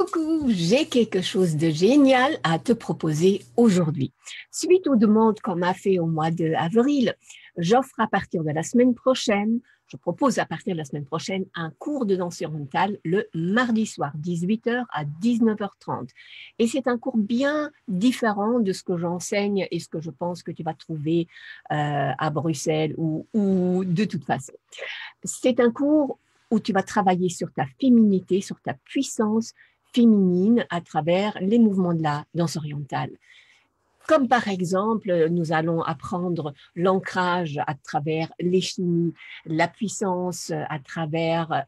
Coucou, j'ai quelque chose de génial à te proposer aujourd'hui. Suite aux demandes qu'on m'a fait au mois d'avril, j'offre à partir de la semaine prochaine, je propose à partir de la semaine prochaine un cours de danse orientale le mardi soir, 18h à 19h30. Et c'est un cours bien différent de ce que j'enseigne et ce que je pense que tu vas trouver à Bruxelles ou de toute façon. C'est un cours où tu vas travailler sur ta féminité, sur ta puissance féminine à travers les mouvements de la danse orientale. Comme par exemple, nous allons apprendre l'ancrage à travers les chimies, la puissance à travers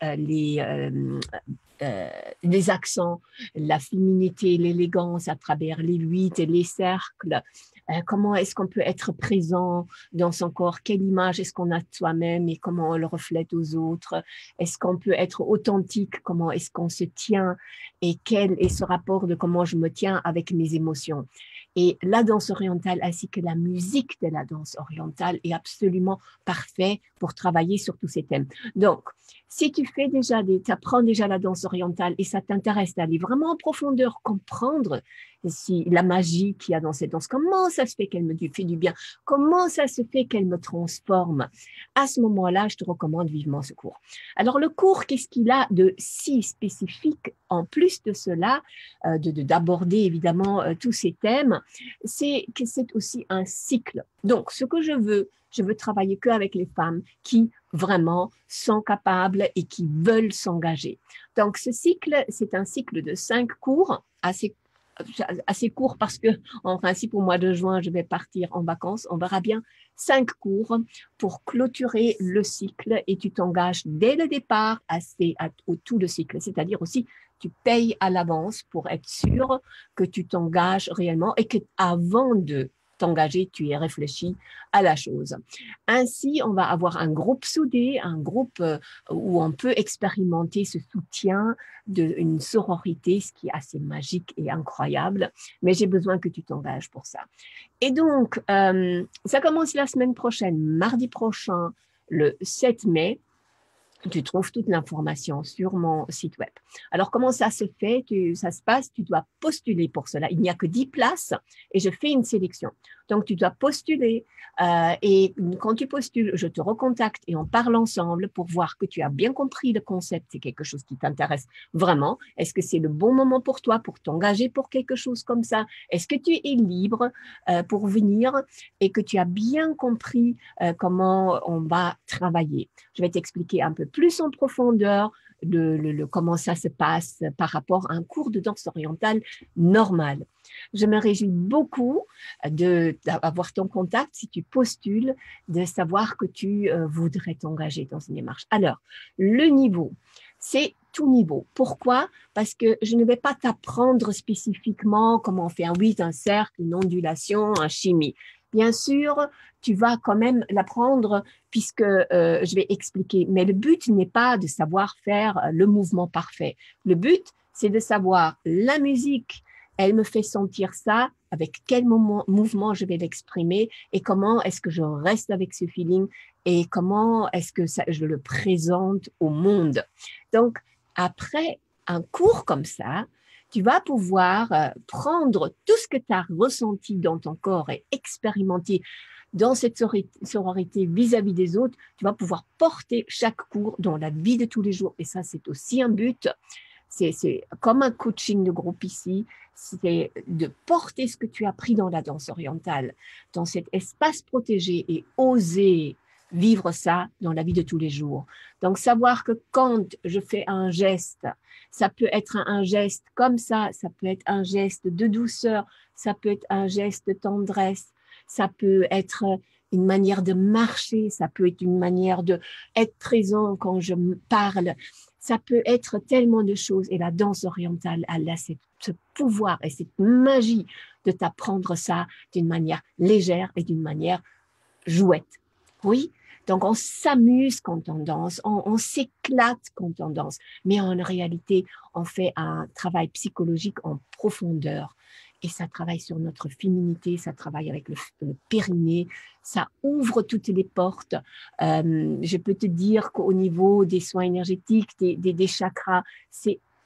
les accents, la féminité, l'élégance à travers les huit et les cercles. Comment est-ce qu'on peut être présent dans son corps? Quelle image est-ce qu'on a de soi-même et comment on le reflète aux autres? Est-ce qu'on peut être authentique? Comment est-ce qu'on se tient? Et quel est ce rapport de comment je me tiens avec mes émotions? Et la danse orientale ainsi que la musique de la danse orientale est absolument parfait pour travailler sur tous ces thèmes. Donc, si tu apprends déjà la danse orientale et ça t'intéresse d'aller vraiment en profondeur, comprendre si la magie qu'il y a dans cette danse, comment ça se fait qu'elle me fait du bien, comment ça se fait qu'elle me transforme, à ce moment-là, je te recommande vivement ce cours. Alors, le cours, qu'est-ce qu'il a de si spécifique en plus de cela, d'aborder évidemment tous ces thèmes, c'est que c'est aussi un cycle. Donc, ce que je veux travailler qu'avec les femmes qui vraiment sont capables et qui veulent s'engager. Donc, ce cycle, c'est un cycle de 5 cours, assez court parce que, en principe, au mois de juin, je vais partir en vacances. On verra bien 5 cours pour clôturer le cycle et tu t'engages dès le départ au tout le cycle. C'est-à-dire aussi, tu payes à l'avance pour être sûr que tu t'engages réellement et que avant de t'engager, tu aies réfléchi à la chose. Ainsi, on va avoir un groupe soudé, un groupe où on peut expérimenter ce soutien d'une sororité, ce qui est assez magique et incroyable, mais j'ai besoin que tu t'engages pour ça. Et donc, ça commence la semaine prochaine, mardi prochain, le 7 mai. Tu trouves toute l'information sur mon site web. Alors, comment ça se fait? Ça se passe, tu dois postuler pour cela. Il n'y a que 10 places et je fais une sélection. Donc, tu dois postuler et quand tu postules, je te recontacte et on parle ensemble pour voir que tu as bien compris le concept. C'est quelque chose qui t'intéresse vraiment. Est-ce que c'est le bon moment pour toi pour t'engager pour quelque chose comme ça? Est-ce que tu es libre pour venir et que tu as bien compris comment on va travailler? Je vais t'expliquer un peu plus en profondeur comment ça se passe par rapport à un cours de danse orientale normal. Je me réjouis beaucoup d'avoir ton contact si tu postules, de savoir que tu voudrais t'engager dans une démarche. Alors, le niveau, c'est tout niveau. Pourquoi? Parce que je ne vais pas t'apprendre spécifiquement comment on fait un 8, un cercle, une ondulation, un chimie. Bien sûr, tu vas quand même l'apprendre puisque je vais expliquer. Mais le but n'est pas de savoir faire le mouvement parfait. Le but, c'est de savoir la musique, elle me fait sentir ça, avec quel mouvement je vais l'exprimer et comment est-ce que je reste avec ce feeling et comment est-ce que je le présente au monde. Donc, après un cours comme ça, tu vas pouvoir prendre tout ce que tu as ressenti dans ton corps et expérimenter dans cette sororité vis-à-vis des autres, tu vas pouvoir porter chaque cours dans la vie de tous les jours. Et ça, c'est aussi un but. C'est comme un coaching de groupe ici, c'est de porter ce que tu as appris dans la danse orientale, dans cet espace protégé et oser vivre ça dans la vie de tous les jours. Donc, savoir que quand je fais un geste, ça peut être un geste comme ça peut être un geste de douceur, ça peut être un geste de tendresse, ça peut être une manière de marcher, ça peut être une manière d'être présent quand je parle. Ça peut être tellement de choses et la danse orientale, elle a ce pouvoir et cette magie de t'apprendre ça d'une manière légère et d'une manière jouette. Oui, donc on s'amuse quand on danse, on s'éclate quand on danse, mais en réalité, on fait un travail psychologique en profondeur. Et ça travaille sur notre féminité, ça travaille avec le périnée, ça ouvre toutes les portes. Je peux te dire qu'au niveau des soins énergétiques, des chakras, c'est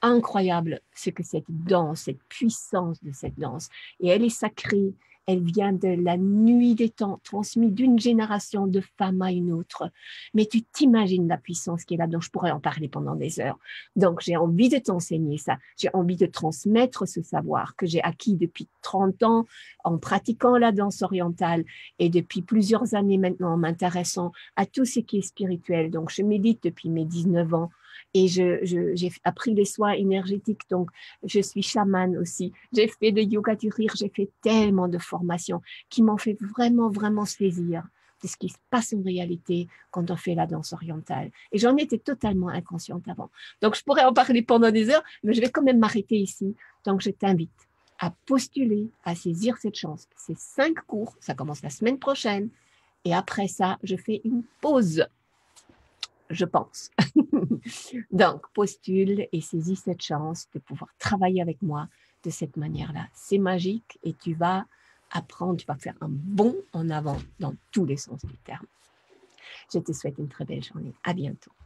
incroyable ce que cette danse, cette puissance de cette danse. Et elle est sacrée. Elle vient de la nuit des temps, transmise d'une génération de femmes à une autre. Mais tu t'imagines la puissance qui est là-dedans. Je pourrais en parler pendant des heures. Donc, j'ai envie de t'enseigner ça. J'ai envie de transmettre ce savoir que j'ai acquis depuis 30 ans en pratiquant la danse orientale et depuis plusieurs années maintenant en m'intéressant à tout ce qui est spirituel. Donc, je médite depuis mes 19 ans et j'ai appris les soins énergétiques. Donc, je suis chamane aussi. J'ai fait de yoga du rire. J'ai fait tellement de formations qui m'ont fait vraiment, vraiment saisir de ce qui se passe en réalité quand on fait la danse orientale. Et j'en étais totalement inconsciente avant. Donc, je pourrais en parler pendant des heures, mais je vais quand même m'arrêter ici. Donc, je t'invite à postuler, à saisir cette chance. C'est 5 cours, ça commence la semaine prochaine. Et après ça, je fais une pause, je pense. Donc, postule et saisis cette chance de pouvoir travailler avec moi de cette manière-là. C'est magique et tu vas apprendre, tu vas faire un bond en avant dans tous les sens du terme. Je te souhaite une très belle journée. À bientôt.